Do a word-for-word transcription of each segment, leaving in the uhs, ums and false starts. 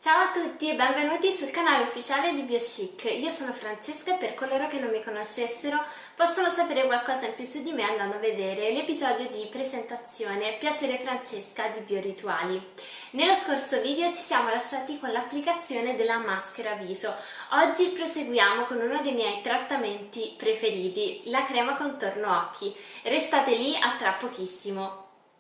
Ciao a tutti e benvenuti sul canale ufficiale di BioChic. Io sono Francesca e per coloro che non mi conoscessero possono sapere qualcosa in più su di me andando a vedere l'episodio di presentazione Piacere Francesca di Biorituali. Nello scorso video ci siamo lasciati con l'applicazione della maschera viso. Oggi proseguiamo con uno dei miei trattamenti preferiti, la crema contorno occhi. Restate lì, a tra pochissimo.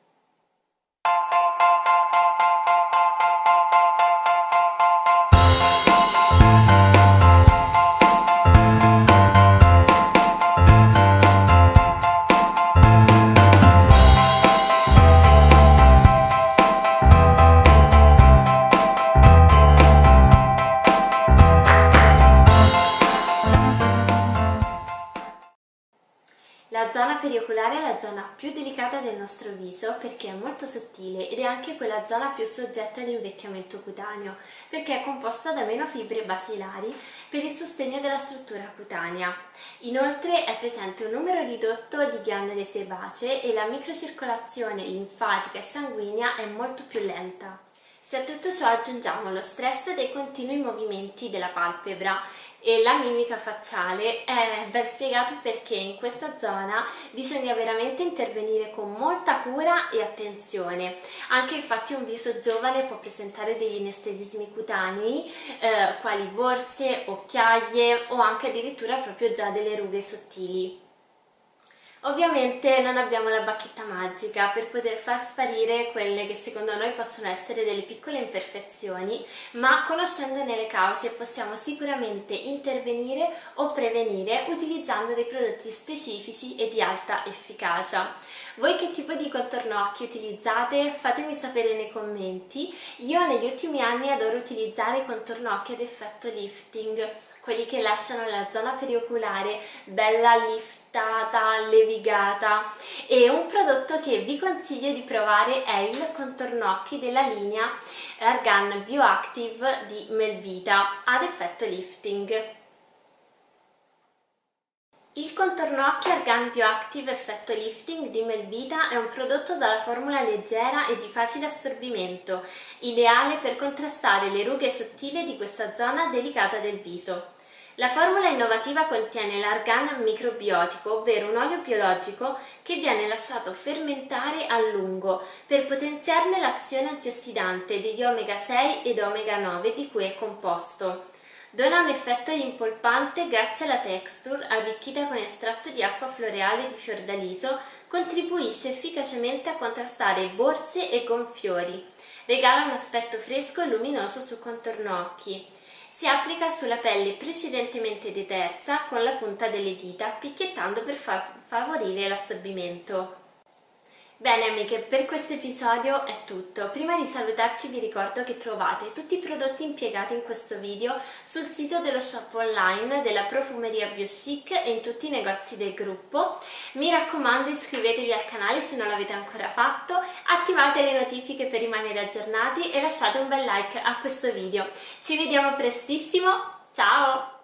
La zona perioculare è la zona più delicata del nostro viso perché è molto sottile ed è anche quella zona più soggetta ad invecchiamento cutaneo perché è composta da meno fibre basilari per il sostegno della struttura cutanea. Inoltre è presente un numero ridotto di ghiandole sebacee e la microcircolazione linfatica e sanguigna è molto più lenta. Se a tutto ciò aggiungiamo lo stress dei continui movimenti della palpebra e la mimica facciale, è ben spiegato perché in questa zona bisogna veramente intervenire con molta cura e attenzione. Anche infatti un viso giovane può presentare degli inesterismi cutanei, eh, quali borse, occhiaie o anche addirittura proprio già delle rughe sottili. Ovviamente non abbiamo la bacchetta magica per poter far sparire quelle che secondo noi possono essere delle piccole imperfezioni, ma conoscendone le cause possiamo sicuramente intervenire o prevenire utilizzando dei prodotti specifici e di alta efficacia. Voi che tipo di contorno occhi utilizzate? Fatemi sapere nei commenti. Io negli ultimi anni adoro utilizzare i contorno occhi ad effetto lifting, quelli che lasciano la zona perioculare bella liftata, levigata, e un prodotto che vi consiglio di provare è il contorno occhi della linea Argan Bioactive di Melvita ad effetto lifting. Il contorno occhi Argan Bioactive effetto lifting di Melvita è un prodotto dalla formula leggera e di facile assorbimento, ideale per contrastare le rughe sottili di questa zona delicata del viso. La formula innovativa contiene l'argan microbiotico, ovvero un olio biologico che viene lasciato fermentare a lungo per potenziarne l'azione antiossidante degli omega sei ed omega nove di cui è composto. Dona un effetto impolpante grazie alla texture arricchita con estratto di acqua floreale di fiordaliso, contribuisce efficacemente a contrastare borse e gonfiori. Regala un aspetto fresco e luminoso sul contorno occhi. Si applica sulla pelle precedentemente detersa con la punta delle dita, picchiettando per far favorire l'assorbimento. Bene amiche, per questo episodio è tutto. Prima di salutarci vi ricordo che trovate tutti i prodotti impiegati in questo video sul sito dello shop online della Profumeria BioChic e in tutti i negozi del gruppo. Mi raccomando, iscrivetevi al canale se non l'avete ancora fatto, attivate le notifiche per rimanere aggiornati e lasciate un bel like a questo video. Ci vediamo prestissimo, ciao!